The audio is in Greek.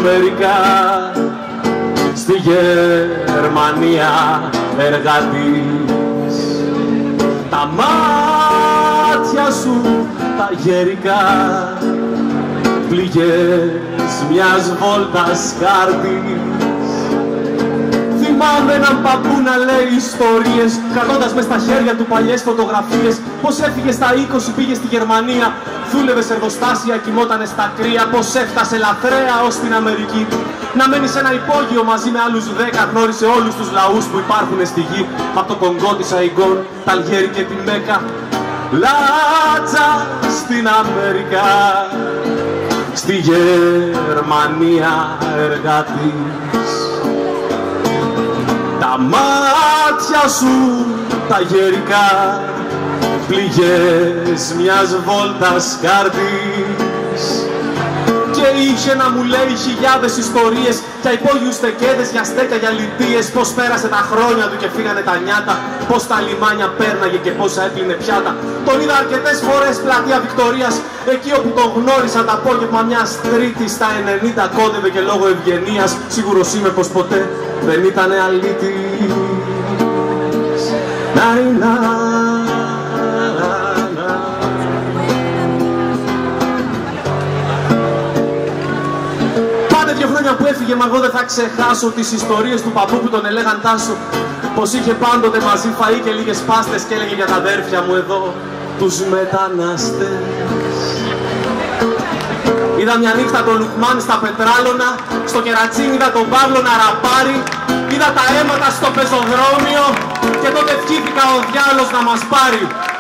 Αμερικά, στη Γερμανία εργάτης. Τα μάτια σου τα γερικά, πληγές μιας βόλτας χάρτης. Θυμάμαι έναν παππού να λέει ιστορίες, κρατώντας μες στα χέρια του παλιές φωτογραφίες. Πως έφυγε στα 20, πήγε στη Γερμανία, δούλευε σε εργοστάσια, κοιμότανε στα κρύα. Πως έφτασε λαθρέα ως την Αμερική, να μένει σε ένα υπόγειο μαζί με άλλους 10. Γνώρισε όλους τους λαούς που υπάρχουν στη γη, από το Κονγκό, τη Σαϊγκόν, τα Αλγέρι και τη Μέκα. Λάτσα στην Αμερικά, στη Γερμανία εργάτης. Τα μάτια σου τα γερικά, πληγές μιας βόλτας χάρτης. Και είχε να μου λέει χιλιάδες ιστορίες για υπόγειους τεκέδες, για στέκια, για λιτίες. Πως πέρασε τα χρόνια του και φύγανε τα νιάτα, πως τα λιμάνια πέρναγε και πόσα έπλυνε πιάτα. Τον είδα αρκετές φορές πλατεία Βικτωρίας, εκεί όπου τον γνώρισα το απόγευμα μιας Τρίτης στα 90. Κόντευε και λόγω ευγενίας, σίγουρος είμαι πως ποτέ δεν ήτανε αλήτης. Πάνε 2 χρόνια που έφυγε, μα εγώ δεν θα ξεχάσω τις ιστορίες του παππού που τον ελέγαν Τάσο. Πως είχε πάντοτε μαζί φαΐ και λίγες πάστες και έλεγε για τα αδέρφια μου εδώ, τους μετανάστες. Είδα μια νύχτα τον Λουκμάν στα πετράλωνα, στο Κερατσίν είδα τον Παύλο να ραπάρει. Είδα τα αίματα στο πεζοδρόμιο και τότε ευχήθηκα ο διάολος να μας πάρει.